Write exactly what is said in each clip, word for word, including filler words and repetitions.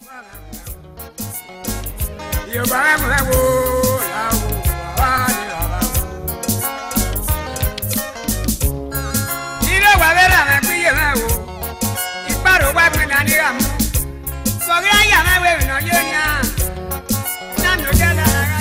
You buy my wool, I will buy you know what I'm being a wool. You better wipe when I need them. So I am away no union. None of them.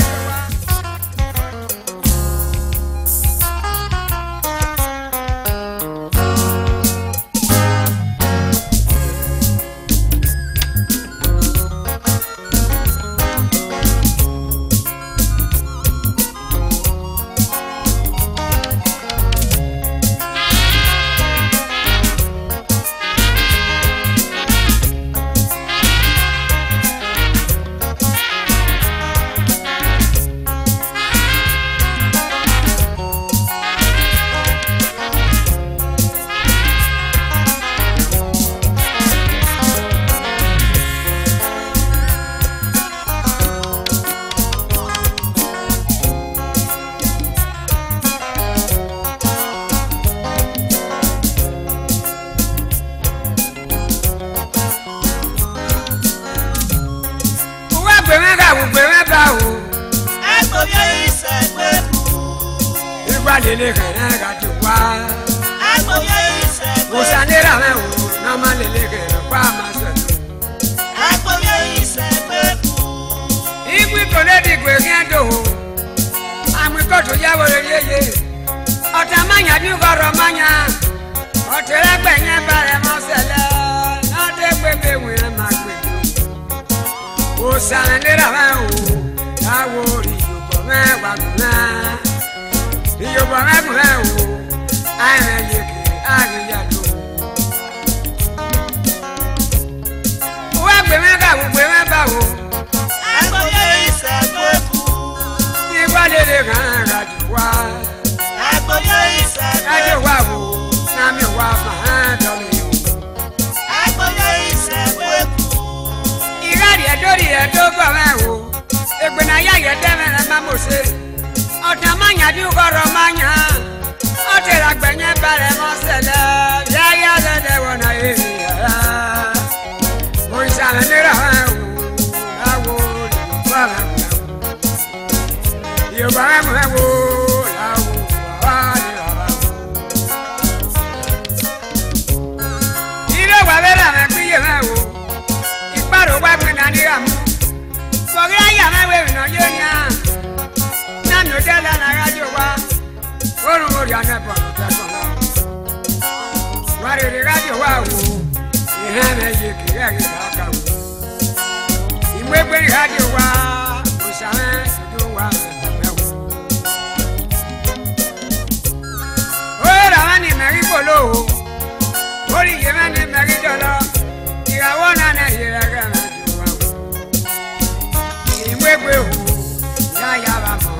Lele kana gatuwa Aigbovbiosa Osanera me o na ma lele kana kwa maso Aigbovbiosa peku Igwe kone di gwe gendo Ami ko to yawo yeye Otamanya du goro manya Otere gbenye bare mo sele na de gbebe wi ma gbe Osanera me o yawo ri yo me gba na You bring me home, I'm a yuki, I'm a yadu. What we make out, we make out. Aigbovbiosa, you got it again, Aigbovbiosa, I do wow, I'm your wife, my hand on you. Aigbovbiosa, you got it, dirty, I don't go out. If when I get them and Mamma say, Otamanya du goro manya Otera gbenye bare mo sele Ya ya de de wona e Mo isale nira ha Awo ba Yo ba mo ha wo Awo ba Ire wa bera me piye me wo Iparo wa gbe na ni am So ya ya me we no yonya No tell na radio wa Oro ori anepo no tell na Wari ri radio wa wo Ihe na yiki ya ki aka wo Imwe gbe radio wa O same do wa me wo Ora wani meri polo Ori ye mani meri dolo Ira wona na ira ga radio wa Imwe gbe wo Ya ya ba mo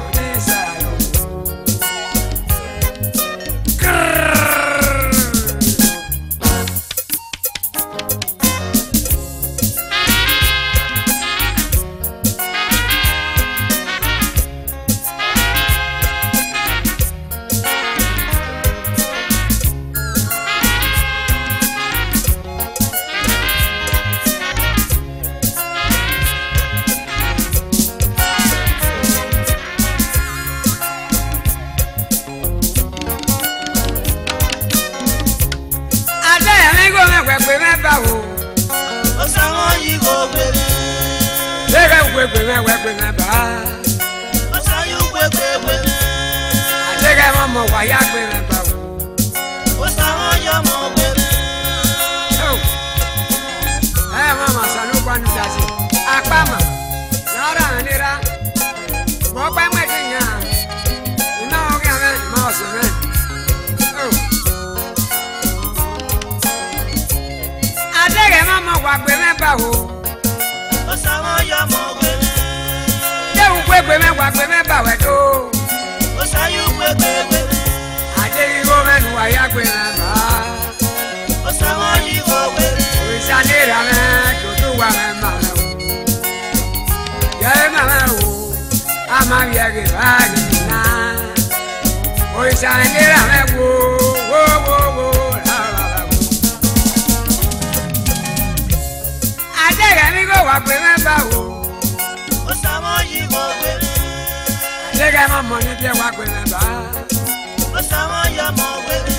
I take amigo wa pe me ba o. O samo yi mo pe me. Le ga mo mo ni bi wa pe me ba. O samo yo mo pe me.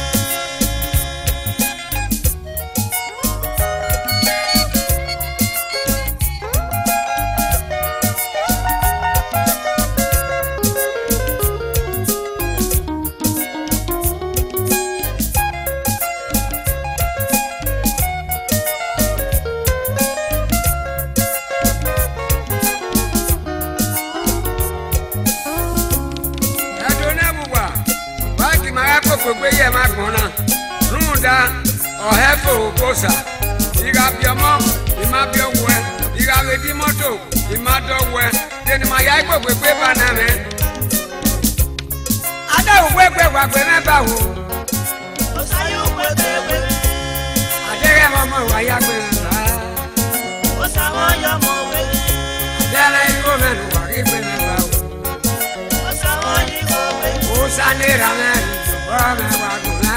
Gbogbo ye ma gbona runda o hefo bosa iga biomo ima biowe iga redi moto ima dowe deni ma ya gbogbo gbe bana me ada ogbe gbe wa gbe me ba wo O sayo gbe gbe adere mo mo wa ya gbe ba O sawo yo mo gbe dela iko me no wa gbe me ba wo O sawo yi go gbe o sa ne ra me wa me wa go na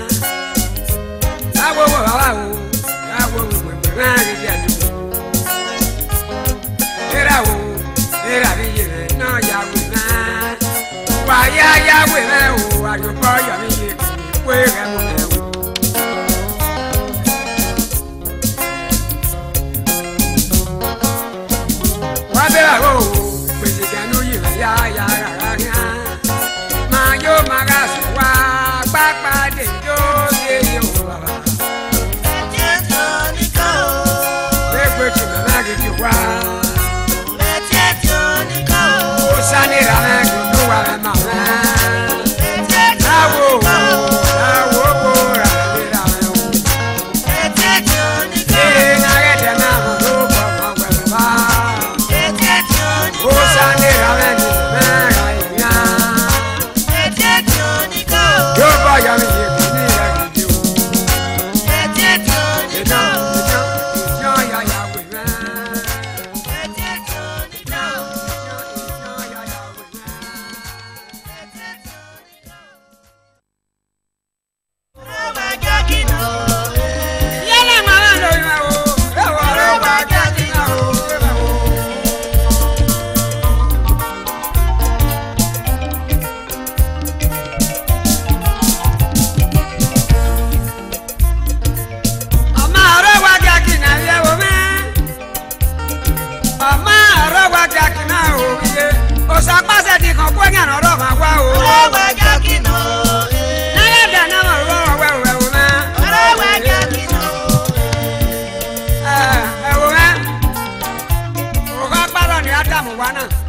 awo wo wa wo awo wo gbe na ri ja ju era wo era bi ye na ya wo na wa ya ya we me wo ajo ko ya mi ye we re mo me wo wa be la wo pe se kan no yi ya ya ra ya ma yo ma ga so wa pa pa de yo ye yo baba je to ni ko le pe ti me ma ge ti wa me je to ni ko o sa ni ra me go no wa me ma wa me je to awo ni ko awo bo ra le ra me o me je to ni ko e na ge de na mo do ko ko we ba me je to ni o sa ni ra me ni me ra ya me je to ni ko yo ba ya mi ye ko ni ra ki o me je to ni e ko na e na ya ya ya we ra me je to ni ko ya ya we ra Ro ba ja ki no yele ma ma lo ma o e wo ro wa ja ti na o e ma o ama ro wa ja ki na ye wo me ama ro wa ja ki na o ye o sa pa se ti kan ko yan ro ma wa o Ro ba ja ki no na ye da na ma ro wa we we wo me Ro ba ja ki no eh e wo me o ka pa lo ni adamu wa na